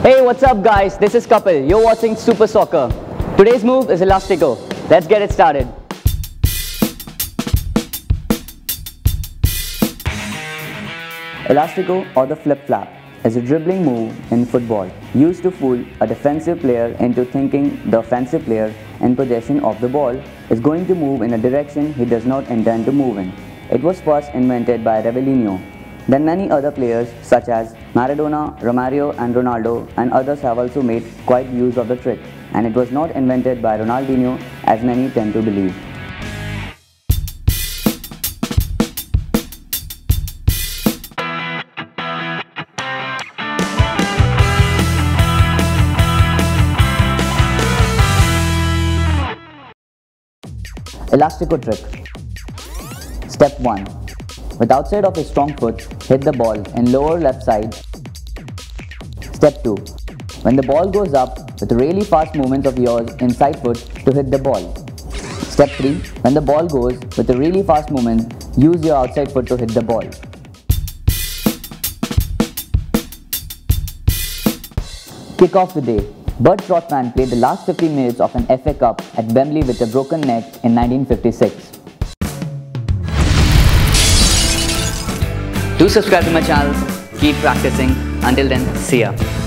Hey, what's up guys? This is Kapil. You're watching Super Soccer. Today's move is Elastico. Let's get it started. Elastico, or the flip-flap, is a dribbling move in football used to fool a defensive player into thinking the offensive player in possession of the ball is going to move in a direction he does not intend to move in. It was first invented by Rivelinho. Then many other players such as Maradona, Romario and Ronaldo and others have also made quite use of the trick, and it was not invented by Ronaldinho as many tend to believe. Elastico trick. Step 1. With outside of his strong foot, hit the ball in lower left side. Step 2. When the ball goes up, with really fast movements of yours inside foot to hit the ball. Step 3. When the ball goes, with a really fast movement, use your outside foot to hit the ball. Kick off the day. Bert Trotman played the last 15 minutes of an FA Cup at Wembley with a broken neck in 1956. Do subscribe to my channel, keep practicing. Until then, see ya.